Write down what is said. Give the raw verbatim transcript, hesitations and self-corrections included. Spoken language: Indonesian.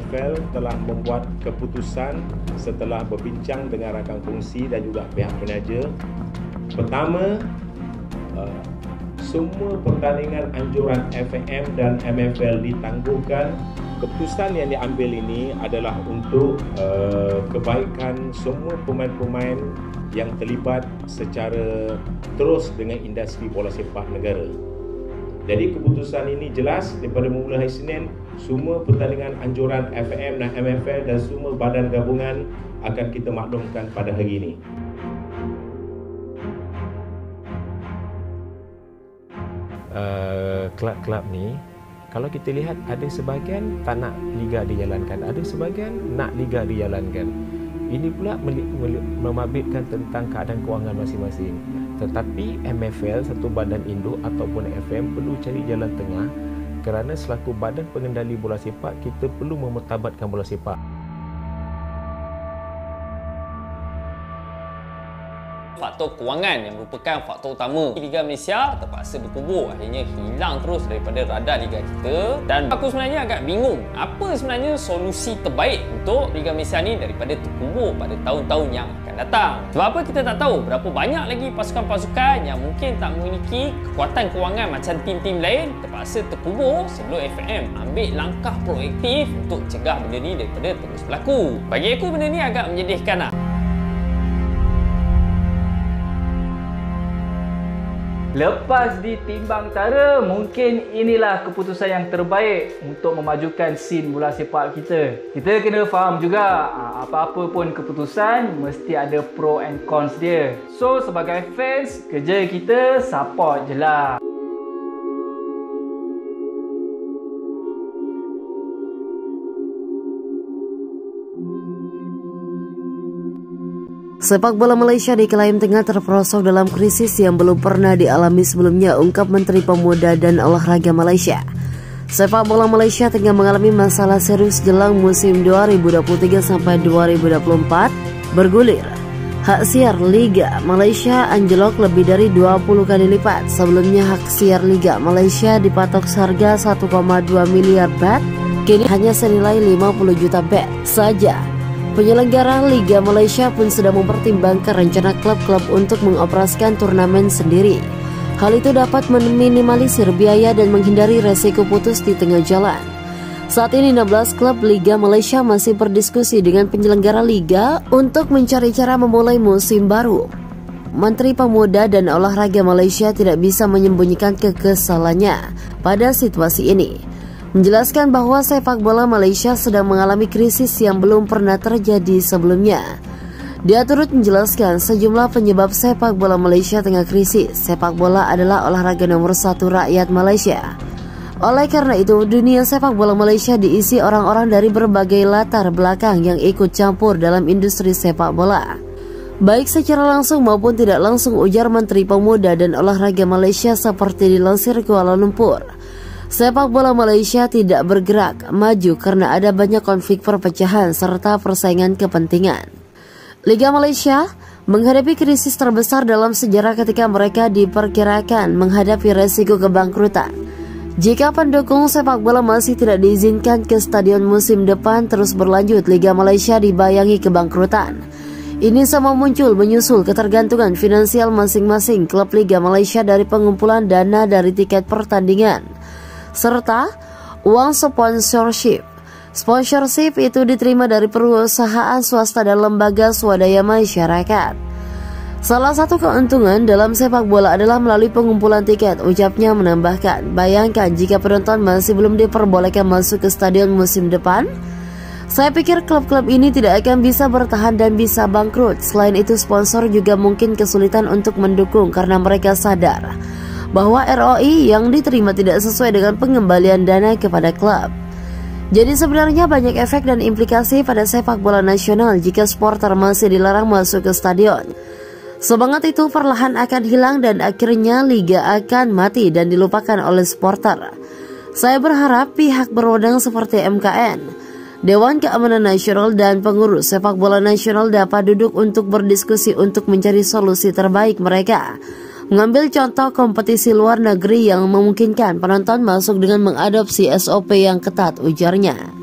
F L telah membuat keputusan setelah berbincang dengan rakan kongsi dan juga pihak penaja. Pertama, uh, semua pertandingan anjuran F M dan M F L ditangguhkan. Keputusan yang diambil ini adalah untuk uh, kebaikan semua pemain-pemain yang terlibat secara terus dengan industri bola sepak negara. Jadi keputusan ini jelas daripada mula hari Senin, semua pertandingan anjuran F M dan M F L dan semua badan gabungan akan kita maklumkan pada hari ini. Uh, kelab-kelab ni, kalau kita lihat ada sebahagian tak nak liga dijalankan, ada sebahagian nak liga dijalankan. Ini pula memabitkan tentang keadaan kewangan masing-masing. Tetapi M F L, satu badan induk ataupun F M, perlu cari jalan tengah kerana selaku badan pengendali bola sepak, kita perlu memertabatkan bola sepak. Faktor kewangan yang merupakan faktor utama. Liga Malaysia terpaksa berkubur, akhirnya hilang terus daripada radar liga kita. Dan aku sebenarnya agak bingung, apa sebenarnya solusi terbaik untuk Liga Malaysia ni daripada terkubur pada tahun-tahun yang akan datang. Sebab apa kita tak tahu berapa banyak lagi pasukan-pasukan yang mungkin tak memiliki kekuatan kewangan macam tim-tim lain terpaksa terkubur sebelum F M ambil langkah proaktif untuk cegah benda ni daripada terus berlaku. Bagi aku benda ni agak menyedihkan lah. Lepas ditimbang tara, mungkin inilah keputusan yang terbaik untuk memajukan scene bola sepak kita. Kita kena faham juga, apa-apa pun keputusan mesti ada pro and cons dia. So sebagai fans, kerja kita support je lah. Sepak bola Malaysia diklaim tengah terperosok dalam krisis yang belum pernah dialami sebelumnya, ungkap Menteri Pemuda dan Olahraga Malaysia. Sepak bola Malaysia tengah mengalami masalah serius jelang musim dua ribu dua puluh tiga sampai dua ribu dua puluh empat bergulir. Hak siar Liga Malaysia anjlok lebih dari dua puluh kali lipat. Sebelumnya hak siar Liga Malaysia dipatok seharga satu koma dua miliar bat, kini hanya senilai lima puluh juta bat saja. Penyelenggara Liga Malaysia pun sedang mempertimbangkan rencana klub-klub untuk mengoperasikan turnamen sendiri. Hal itu dapat meminimalisir biaya dan menghindari resiko putus di tengah jalan. Saat ini enam belas klub Liga Malaysia masih berdiskusi dengan penyelenggara Liga untuk mencari cara memulai musim baru. Menteri Pemuda dan Olahraga Malaysia tidak bisa menyembunyikan kekesalannya pada situasi ini, menjelaskan bahwa sepak bola Malaysia sedang mengalami krisis yang belum pernah terjadi sebelumnya. Dia turut menjelaskan sejumlah penyebab sepak bola Malaysia tengah krisis. Sepak bola adalah olahraga nomor satu rakyat Malaysia. Oleh karena itu, dunia sepak bola Malaysia diisi orang-orang dari berbagai latar belakang yang ikut campur dalam industri sepak bola, baik secara langsung maupun tidak langsung, ujar Menteri Pemuda dan Olahraga Malaysia seperti dilansir Kuala Lumpur. Sepak bola Malaysia tidak bergerak maju karena ada banyak konflik perpecahan serta persaingan kepentingan. Liga Malaysia menghadapi krisis terbesar dalam sejarah ketika mereka diperkirakan menghadapi resiko kebangkrutan. Jika pendukung sepak bola masih tidak diizinkan ke stadion musim depan terus berlanjut, Liga Malaysia dibayangi kebangkrutan. Ini semua muncul menyusul ketergantungan finansial masing-masing klub Liga Malaysia dari pengumpulan dana dari tiket pertandingan serta uang sponsorship. Sponsorship itu diterima dari perusahaan swasta dan lembaga swadaya masyarakat. Salah satu keuntungan dalam sepak bola adalah melalui pengumpulan tiket, ucapnya menambahkan. Bayangkan jika penonton masih belum diperbolehkan masuk ke stadion musim depan, saya pikir klub-klub ini tidak akan bisa bertahan dan bisa bangkrut. Selain itu, sponsor juga mungkin kesulitan untuk mendukung karena mereka sadar bahwa R O I yang diterima tidak sesuai dengan pengembalian dana kepada klub. Jadi sebenarnya banyak efek dan implikasi pada sepak bola nasional jika supporter masih dilarang masuk ke stadion. Semangat itu perlahan akan hilang dan akhirnya liga akan mati dan dilupakan oleh supporter. Saya berharap pihak berwenang seperti M K N, Dewan Keamanan Nasional dan pengurus sepak bola nasional dapat duduk untuk berdiskusi untuk mencari solusi terbaik mereka. Mengambil contoh kompetisi luar negeri yang memungkinkan penonton masuk dengan mengadopsi S O P yang ketat, ujarnya.